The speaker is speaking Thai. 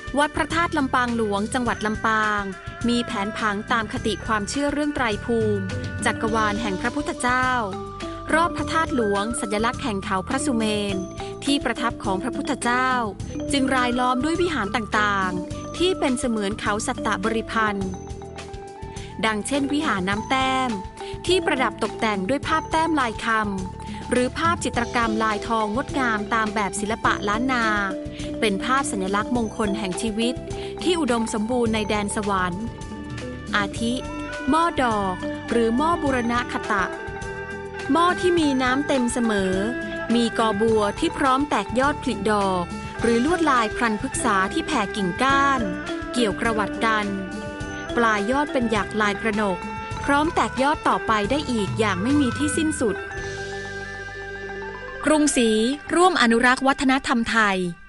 วัดพระธาตุลำปางหลวงจังหวัดลำปางมีแผนผังตามคติความเชื่อเรื่องไตรภูมิจักรวาลแห่งพระพุทธเจ้ารอบพระธาตุหลวงสัญลักษณ์แห่งเขาพระสุเมนที่ประทับของพระพุทธเจ้าจึงรายล้อมด้วยวิหารต่างๆที่เป็นเสมือนเขาสัตตบริพันธ์ดังเช่นวิหารน้ำแต้มที่ประดับตกแต่งด้วยภาพแต้มลายคำหรือภาพจิตรกรรมลายทองงดงามตามแบบศิลปะล้านนาเป็นภาพสัญลักษณ์มงคลแห่งชีวิตที่อุดมสมบูรณ์ในแดนสวรรค์อาทิหม้อดอกหรือหม้อบูรณคตะหม้อที่มีน้ำเต็มเสมอมีกอบัวที่พร้อมแตกยอดผลิดอกหรือลวดลายพลันพฤกษาที่แผ่กิ่งก้านเกี่ยวกระวัดกันปลายยอดเป็นหยักลายกระหนกพร้อมแตกยอดต่อไปได้อีกอย่างไม่มีที่สิ้นสุดกรุงศรีร่วมอนุรักษ์วัฒนธรรมไทย